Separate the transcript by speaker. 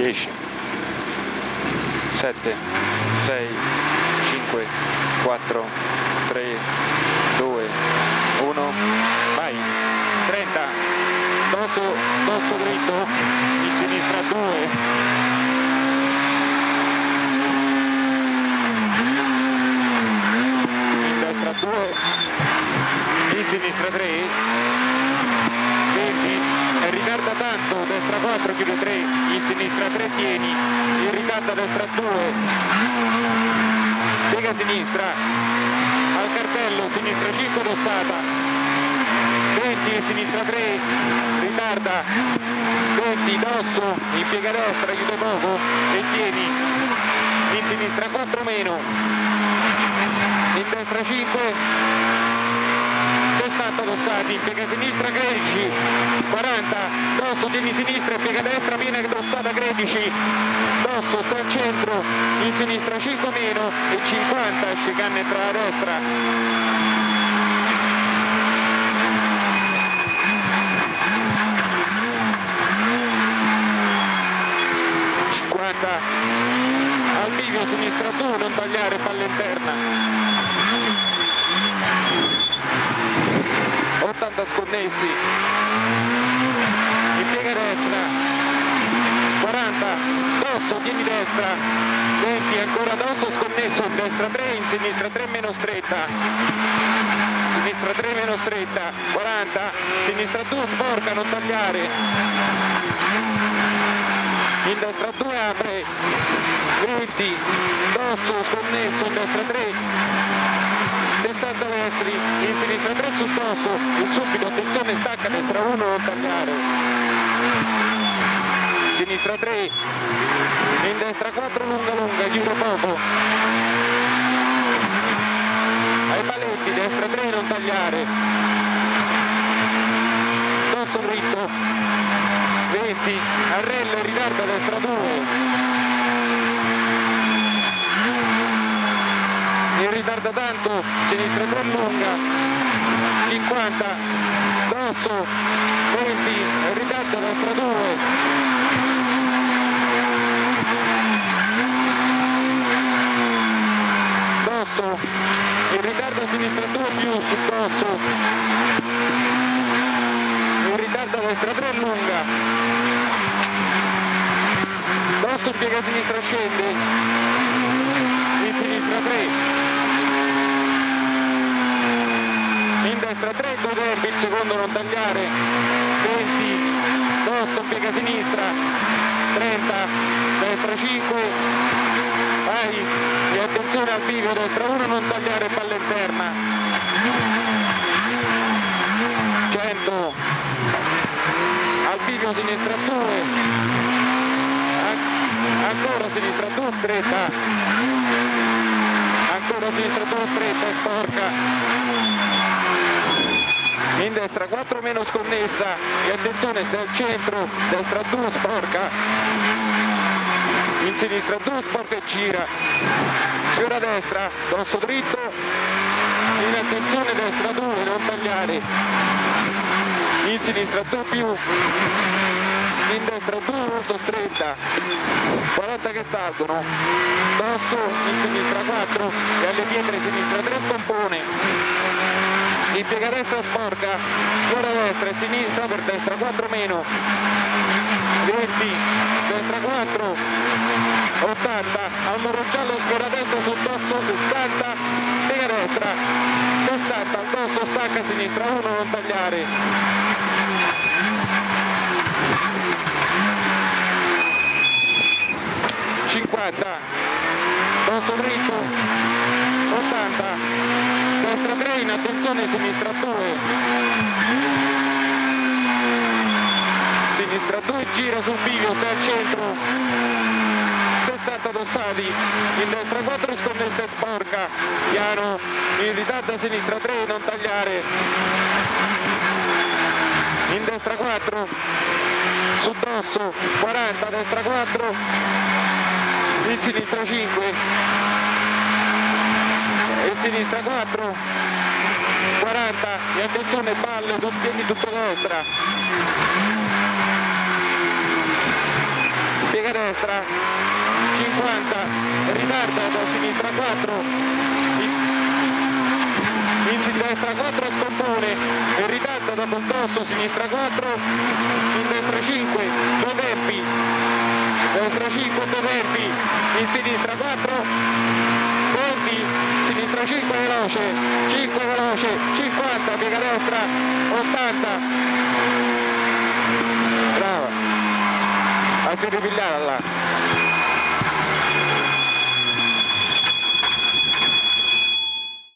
Speaker 1: 10, 7, 6, 5, 4, 3, 2, 1, vai, 30, dosso dritto, in sinistra 2, in destra 2, in sinistra 3, 20, e ritarda tanto, destra 4, chiude 3, in sinistra 3, tieni, in ritardo a destra 2, piega a sinistra, al cartello, sinistra 5, dossata, 20, in sinistra 3, ritarda, 20, dosso, in piega destra, chiude poco, e tieni, in sinistra 4 meno, in destra 5, 60 dossati, piega sinistra 13, 40, dosso tieni sinistra e piega destra, viene dossata 13, dosso sta al centro, in sinistra 5 meno e 50, chicane tra la destra. 50, al bivio sinistra 2, non tagliare, palla interna. 80 sconnessi, in piega destra, 40, dosso, tieni destra, 20, ancora dosso, sconnesso, in destra 3, in sinistra 3 meno stretta, sinistra 3 meno stretta, 40, sinistra 2 sporca, non tagliare, in destra 2 apre, 20, dosso, sconnesso, in destra 3, 60 destri, in sinistra 3 sul dosso, e subito, attenzione, stacca, destra 1, non tagliare, sinistra 3, in destra 4, lunga lunga, giro poco, ai paletti, destra 3, non tagliare, dosso dritto, 20, a rella, ritardo a destra 2, in ritardo tanto, sinistra 3 lunga, 50, dosso, 20, in ritardo destra 2, dosso, in ritardo a sinistra 2 più su dosso, in ritardo a destra 3 lunga, dosso in piega sinistra scende, in sinistra 3, in destra 3, 2 derby, il secondo non tagliare, 20, dosso, piega sinistra, 30, destra 5, vai, e attenzione al bivio, destra 1, non tagliare, palla interna, 100, al bivio sinistra 2, ancora sinistra 2 stretta, ancora sinistra 2 stretta, sporca, in destra 4 meno sconnessa, e attenzione, se al centro, destra 2 sporca, in sinistra 2 sporca e gira, sfiora a destra, dosso dritto, in attenzione destra 2, non tagliare, in sinistra 2 più, in destra 2 molto stretta, 40 che salgono, dosso, in sinistra 4, e alle pietre sinistra 3 scompone, in piega destra sporca, sfiora destra e sinistra per destra 4 meno, 20, destra 4, 80, al muro giallo sfiora destra sul dosso 60, piega destra, 60, al dosso stacca sinistra 1, non tagliare, 50, dosso dritto, 80, destra 3, in attenzione sinistra 2, sinistra 2, gira sul bivio, sei al centro, 60 dossati, in destra 4 sconnessa e sporca, piano, in ritardo a sinistra 3, non tagliare, in destra 4, su dosso, 40, destra 4, in sinistra 5, e sinistra 4, 40, e attenzione palle, tieni tutto a destra, piega destra, 50, ritarda da sinistra 4, in destra 4 scompone e ritarda dopo il dosso, sinistra 4, in destra 5, due tempi, destra 5, due tempi, in sinistra 4, Conti, sinistra 5 veloce, 5 veloce, 50, piega destra, 80, brava, si ripigliata là.